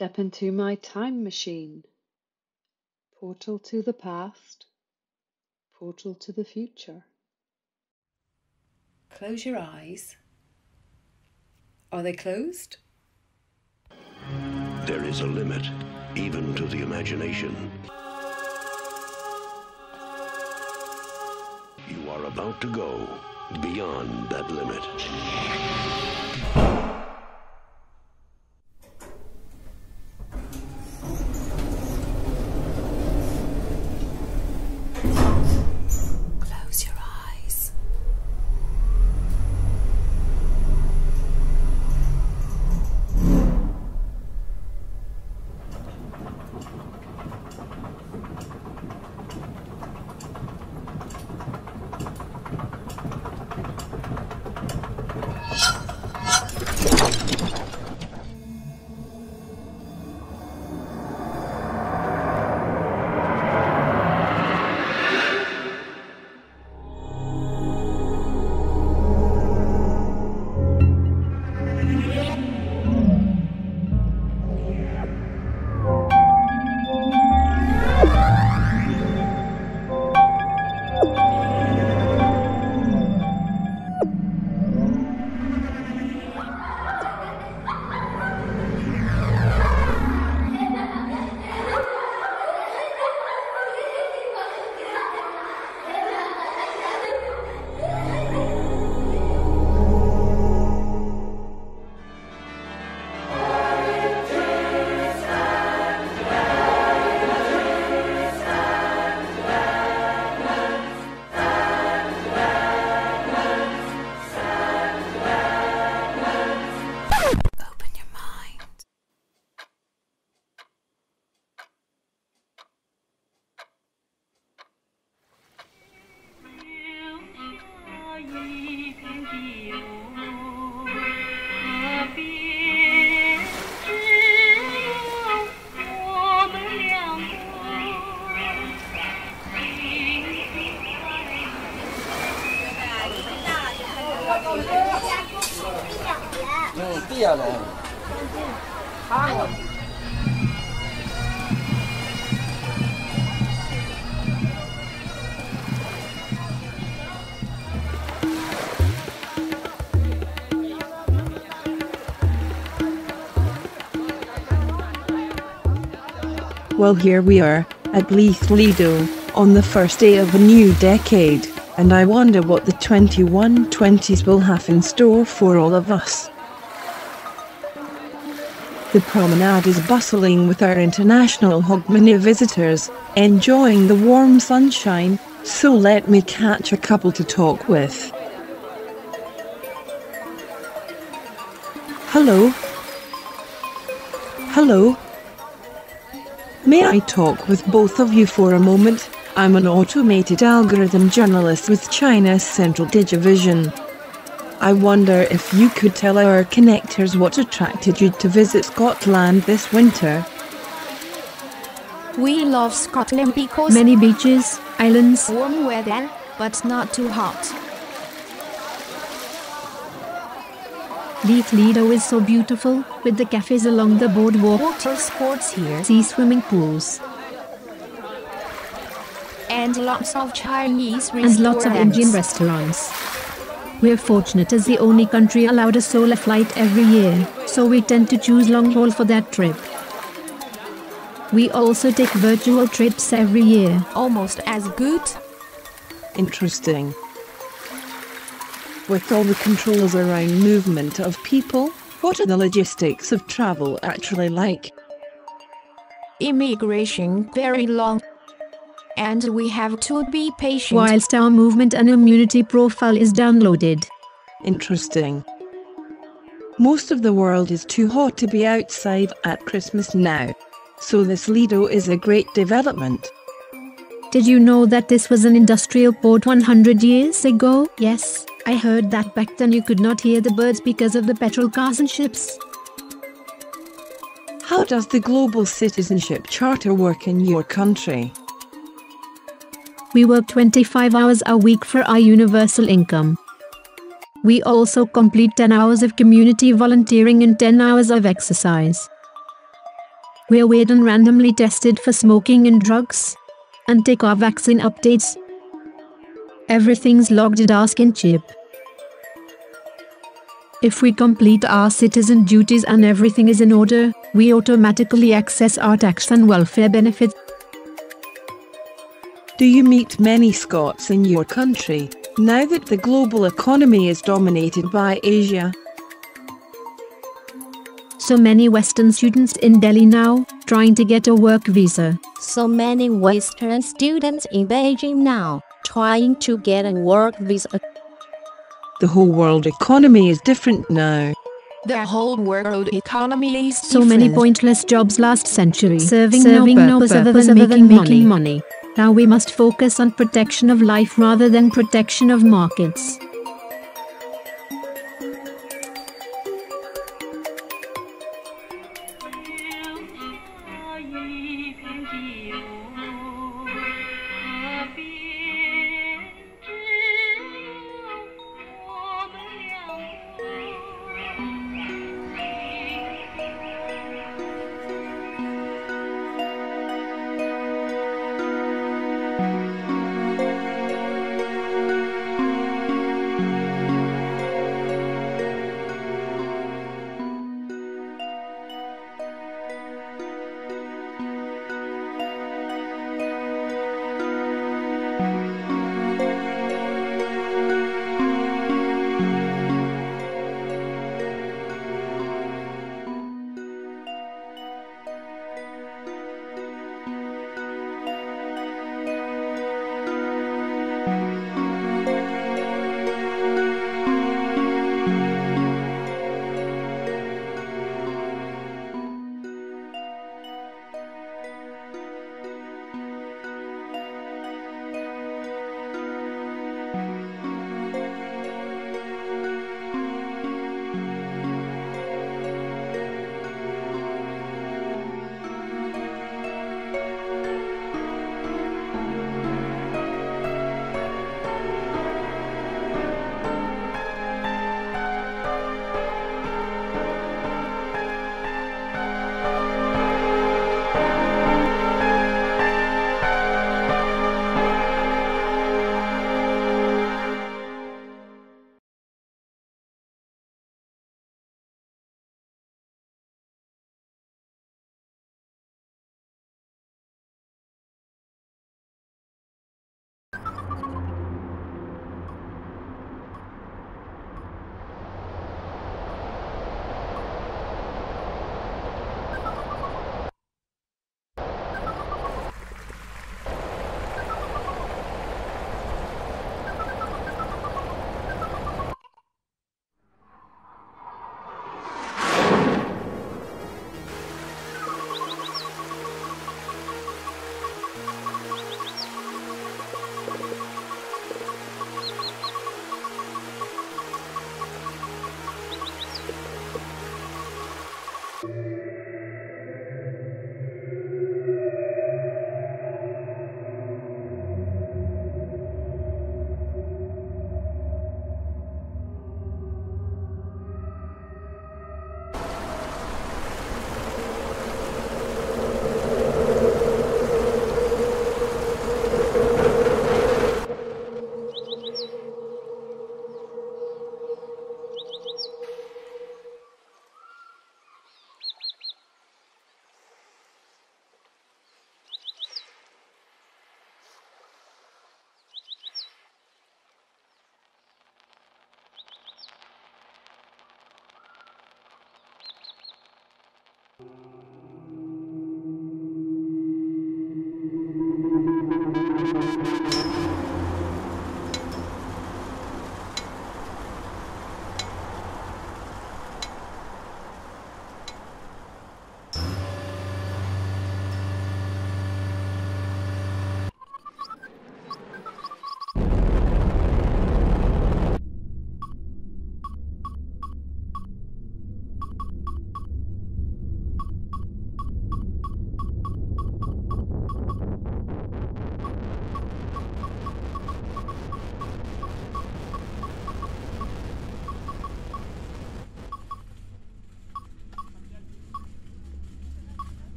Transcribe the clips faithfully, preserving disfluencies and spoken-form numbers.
Step into my time machine. Portal to the past, portal to the future. Close your eyes. Are they closed? There is a limit, even to the imagination. You are about to go beyond that limit. Close your eyes. Well, here we are, at Leith Lido, on the first day of a new decade, and I wonder what the twenty-one twenties will have in store for all of us. The promenade is bustling with our international Hogmanay visitors, enjoying the warm sunshine, so let me catch a couple to talk with. Hello? Hello? May I talk with both of you for a moment? I'm an automated algorithm journalist with China's Central Digivision. I wonder if you could tell our connectors what attracted you to visit Scotland this winter. We love Scotland because many beaches, islands, warm weather, but not too hot. Leith Lido is so beautiful, with the cafes along the boardwalk, Water sports here, sea swimming pools, and lots of Chinese and lots of Indian restaurants. We're fortunate as the only country allowed a solar flight every year, so we tend to choose long haul for that trip. We also take virtual trips every year. Almost as good. Interesting. With all the controls around movement of people, what are the logistics of travel actually like? Immigration very long. And we have to be patient. Whilst our movement and immunity profile is downloaded. Interesting. Most of the world is too hot to be outside at Christmas now. So this Lido is a great development. Did you know that this was an industrial port one hundred years ago? Yes, I heard that back then you could not hear the birds because of the petrol cars and ships. How does the Global Citizenship Charter work in your country? We work twenty-five hours a week for our universal income. We also complete ten hours of community volunteering and ten hours of exercise. We're weird and randomly tested for smoking and drugs. And take our vaccine updates. Everything's logged at our skin chip. If we complete our citizen duties and everything is in order, we automatically access our tax and welfare benefits. Do you meet many Scots in your country, now that the global economy is dominated by Asia? So many Western students in Delhi now, trying to get a work visa. So many Western students in Beijing now, trying to get a work visa. The whole world economy is different now. The whole world economy is So many different. pointless jobs last century, serving, Serving no no purpose purpose other than other making, than money. making money. Now we must focus on protection of life rather than protection of markets.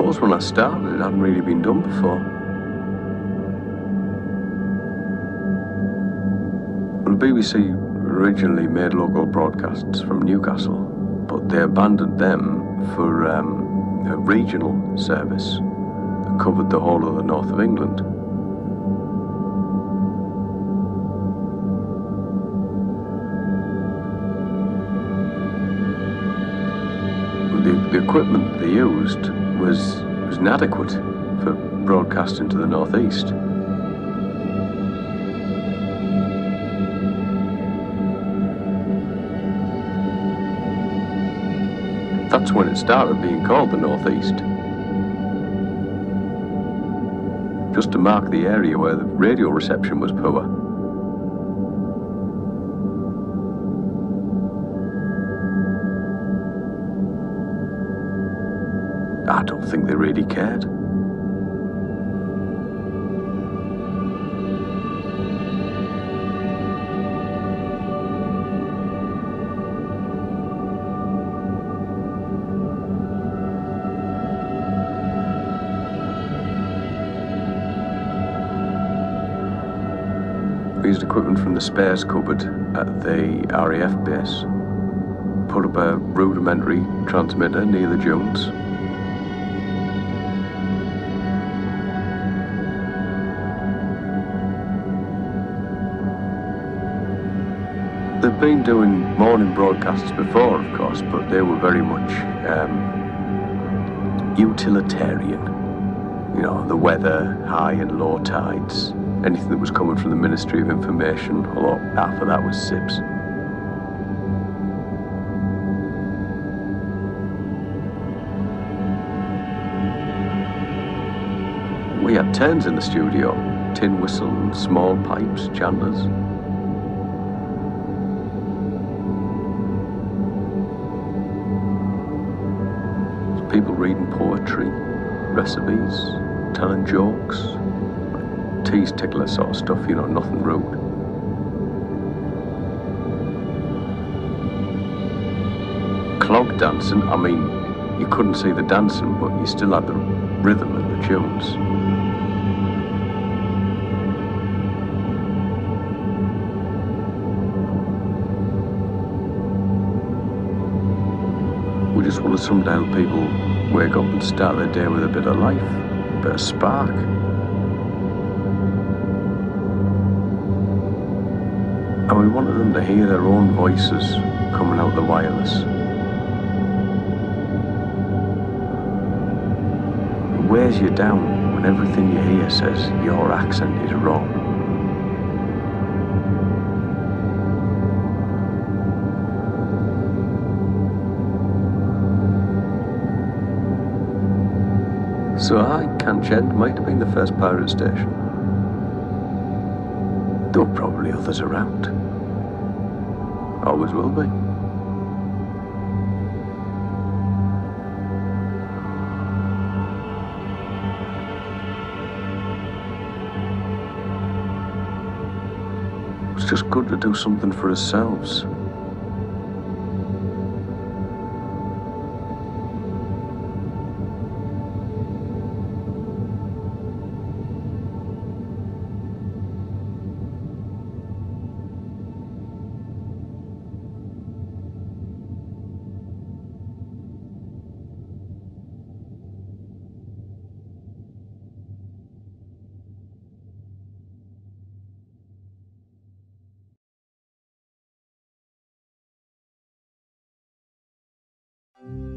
suppose when I started, it hadn't really been done before. Well, the B B C originally made local broadcasts from Newcastle, but they abandoned them for um, a regional service that covered the whole of the north of England. The, the equipment they used was, was inadequate for broadcasting to the northeast. That's when it started being called the northeast. Just to mark the area where the radio reception was poor. I don't think they really cared. We used equipment from the spares cupboard at the R A F base. Put up a rudimentary transmitter near the dunes. They've been doing morning broadcasts before, of course, but they were very much um, utilitarian. You know, the weather, high and low tides, anything that was coming from the Ministry of Information, although half of that was S I P S. We had turns in the studio, tin whistle and small pipes, chandlers. People reading poetry, recipes, telling jokes, tease tickler sort of stuff, you know, nothing rude. Clog dancing, I mean, you couldn't see the dancing, but you still had the rhythm and the tunes. We just wanted some to help people wake up and start their day with a bit of life, a bit of spark. And we wanted them to hear their own voices coming out the wireless. It wears you down when everything you hear says your accent is wrong. So aye, Canch might have been the first pirate station. There were probably others around. Always will be. It's just good to do something for ourselves. Thank you.